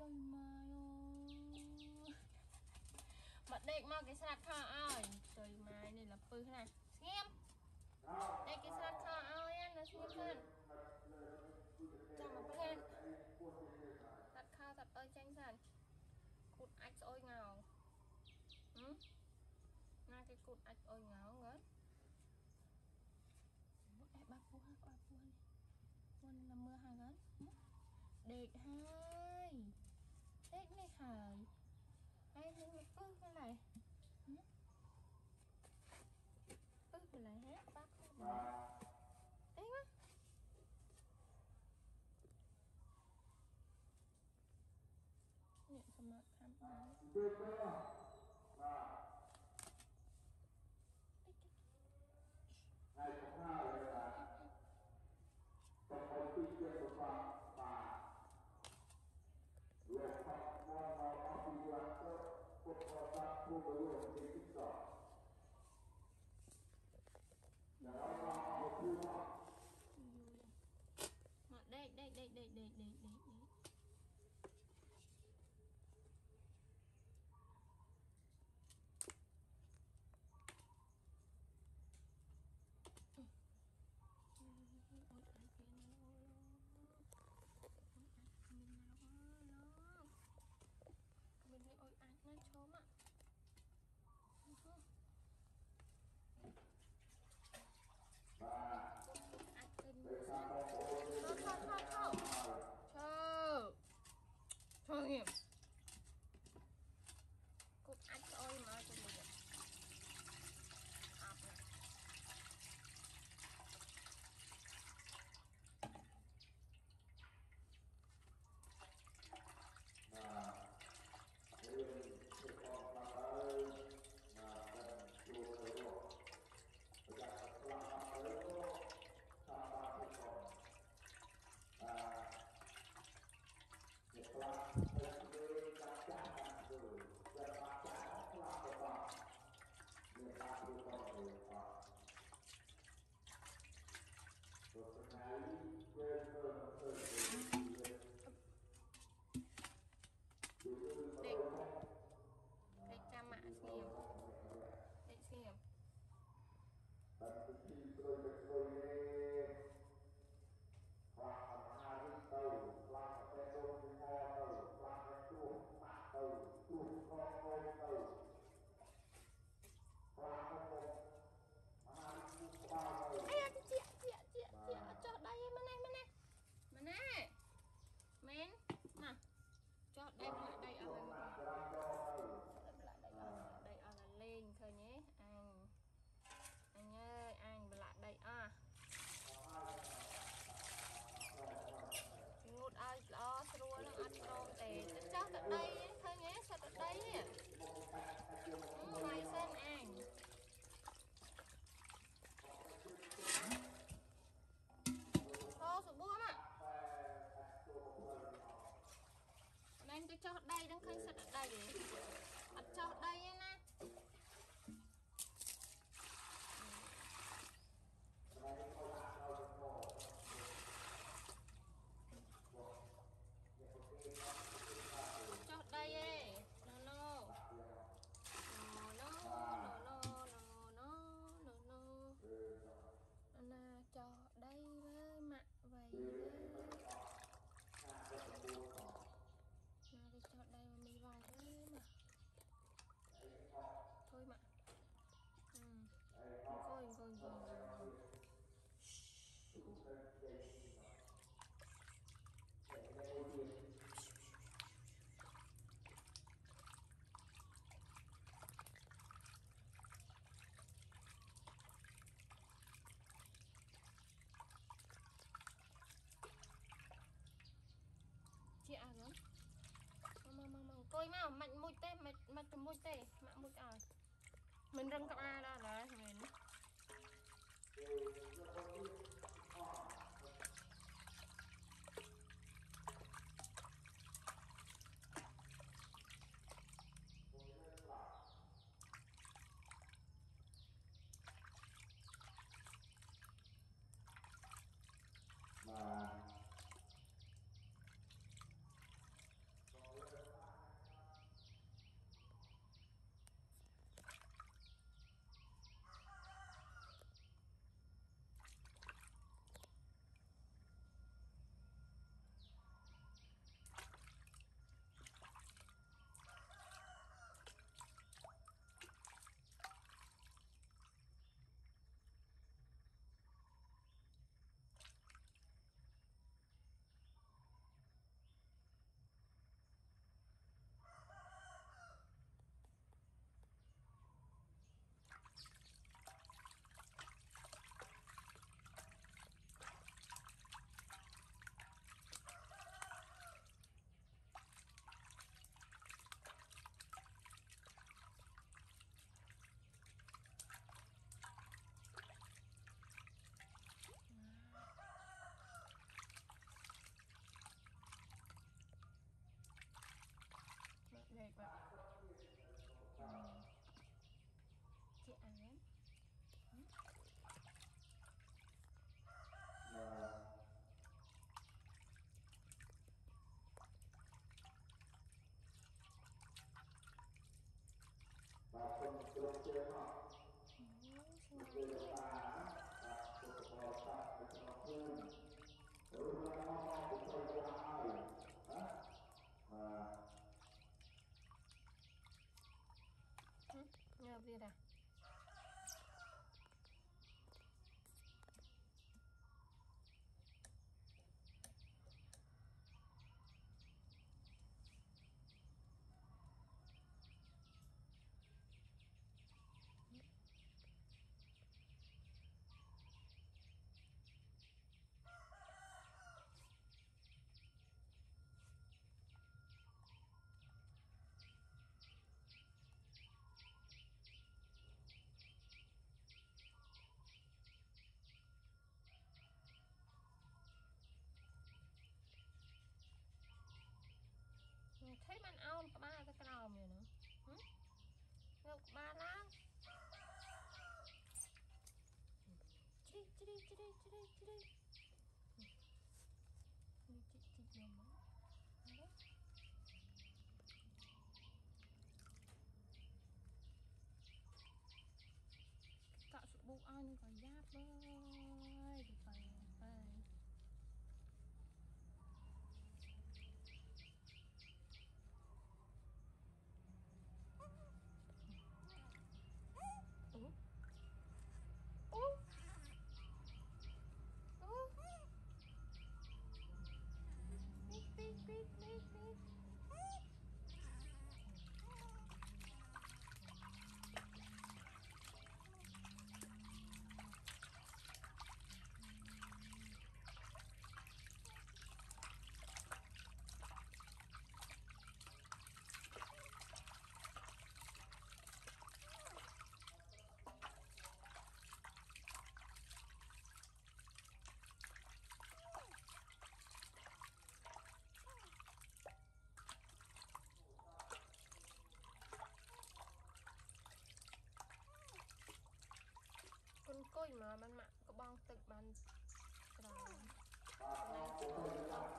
trời mai ơi mặt đẹp mà cái sạch khờ ơi trời mai này là pư này xem đây cái sạch khờ ơi anh là xem lên chẳng mà lên sạch khờ sạch ơi tranh sạch cụt ách ôi ngào na cái cụt ách ôi ngào ngớ ba phu ha ba phu này con là mưa hàng gắn đẹp hai đẹp này hời ai nhưng mà bước cái này bước cái này hết bác đấy quá nhận xong mà tham ngày thứ hai là tập hợp tuyên truyền của phạm và luật pháp môn học học viên của các tác khu vực luật trên tích cực để nó học khu học mà đây mình đi ôi anh nó chốm ạ anh tên không chờ nghiệm cục anh ơi mà cho mình áp này để cha mạ xem để xem chị cho đây mà này men mà cho đây lại đây ở đây ở là lên thôi nhé anh ơi anh lại đây ngột ai lo xua nó ăn lo để cho tận đây thôi nhé sao tận đây mày xem anh thôi sụp bua mà nên tôi cho đây đang khơi sạch ở đây để cho đây nè cho đây ấy no nè cho đây với mặt vậy nè cho đây mà mình vài thế mà thôi mà coi chị à đúng mà coi mà mạnh mũi tê mạnh mũi tê mạnh mũi mình răng cặp a ra rồi mình đi ra thấy bạn ao ba cái đầu này nữa ngược ba lang đi đi đi đi đi đi đi chị mà đấy cạo sụp bụng anh còn giáp ơi được phải con côi mà bạn mạng có bong tự bàn rồi